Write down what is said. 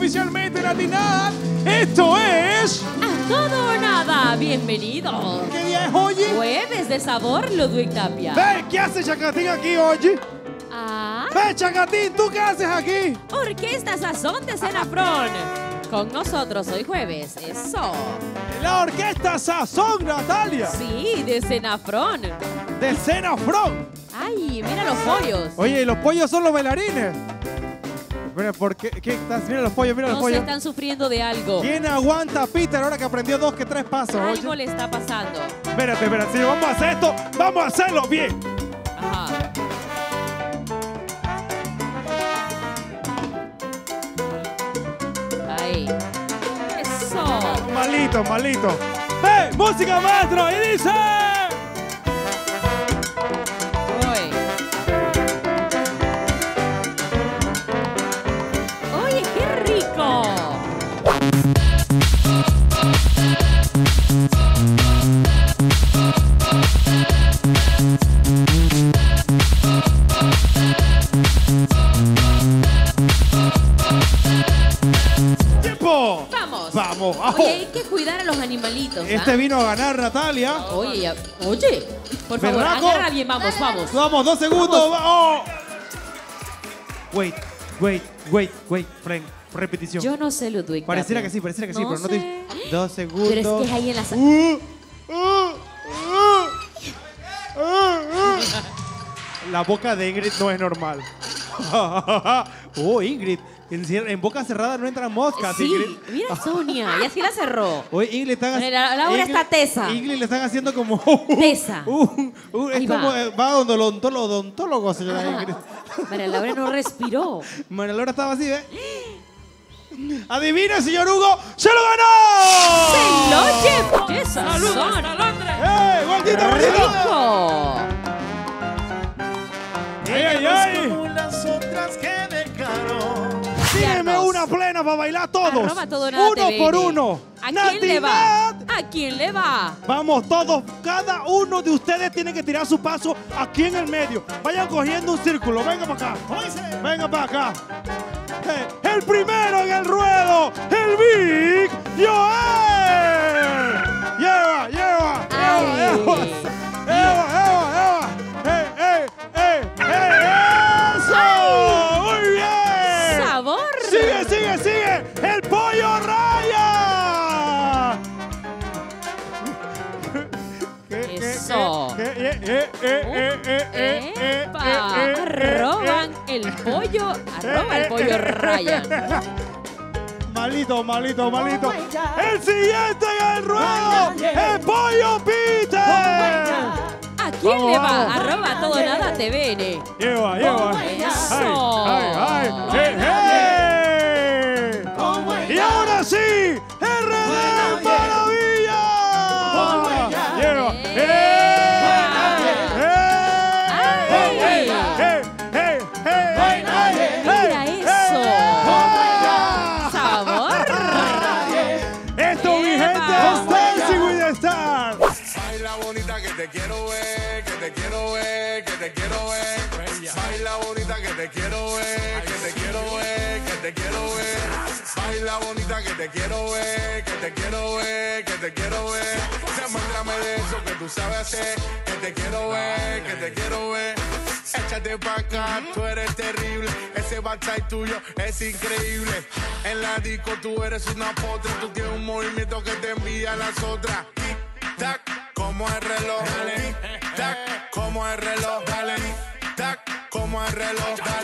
oficialmente en Latinidad. Esto es... A todo o nada, bienvenidos. ¿Qué día es hoy? Jueves de sabor, Ludwig Tapia. Ve, ¿qué hace Chacatín aquí hoy? Ah, Ve, Chacatín, ¿tú qué haces aquí? Orquesta Sazón de Senafrón. Con nosotros hoy jueves, eso. La orquesta Sazón, Natalia. Sí, de Senafrón. De Senafrón. Ay, mira los pollos. Oye, ¿y los pollos son los bailarines? Mira, ¿por qué? ¿Qué estás? Mira los pollos, mira los No se pollos. están sufriendo de algo. ¿Quién aguanta a Peter ahora que aprendió 2 que 3 pasos? Algo Oye? le está pasando. Espérate, si vamos a hacer esto, vamos a hacerlo bien. Ajá. Ahí. Eso. Malito, malito. ¡Ve! ¡Música, maestro! Y dice... Uy. Oye, qué rico. ¡Tiempo! Vamos. Vamos, ajo. Oye, hay que cuidar a los animalitos. ¿ah? Este vino a ganar, Natalia. Oye, oye, por favor, Berraco. agarra bien, vamos. Vamos, 2 segundos. Oh. Wait, Frank. Repetición. Yo no sé, Ludwig. Pareciera Tapia. que sí, No pero no sé. te... 2 segundos. Pero es que es ahí en la sala. La boca de Ingrid no es normal. Oh, Ingrid. En boca cerrada no entran moscas, Sí, Ingrid. mira Sonia, y así la cerró. Oye, Ingrid están Bueno, Laura está tesa. Ingrid le están haciendo como... Tesa. es Ahí como... va. Va donde el odontólogo, señora Ingrid. María Laura no respiró. María Laura estaba así, ¿eh? Adivina, señor Hugo, ¡se lo ganó! ¡Se lo llevó! ¡Qué sazón! ¡Eh, gordito, gordito! ¡Rico! ¡Ay, ay, Como ay! las otras que dejaron. Tírenme Yardos. una plena para bailar todos. Arroba todo nada Uno TVN. por uno. ¿A quién le va? Natividad. ¿A quién le va? Vamos todos, cada uno de ustedes tiene que tirar su paso aquí en el medio. Vayan cogiendo un círculo, venga para acá. Venga para acá. El primero en el ruedo, el Big Joel. Lleva. Ay. ¡Eso! ¡Muy bien! ¡Sabor! ¡Sigue! ¡El pollo raya! Eso. ¡Epa! Arroban el pollo. Arroba el pollo Ryan. Malito. El siguiente en el ruedo, el pollo Peter. ¿A quién Vamos, le va? vamos. Arroba todo nada TVN. Lleva. Eso. Ay. Y ahora sí, RD Maravilla. Lleva. Mira eso. Sabor. Esto, mi gente, es Dancing with the Stars. Baila bonita que te quiero ver, que te quiero ver, que te quiero ver. Baila bonita que te quiero ver, que te quiero ver, que te quiero ver. Baila bonita que te quiero ver, que te quiero ver, que te quiero ver. Demuéstrame de eso que tú sabes hacer, que te quiero ver, que te quiero ver. Échate pa' acá, tú eres terrible. Ese backside tuyo es increíble. En la disco tú eres una potra. Tú tienes un movimiento que te envía a las otras. Tic, tac, como el reloj. Dale, tac, como el reloj. Dale, tac, como el reloj. Dale.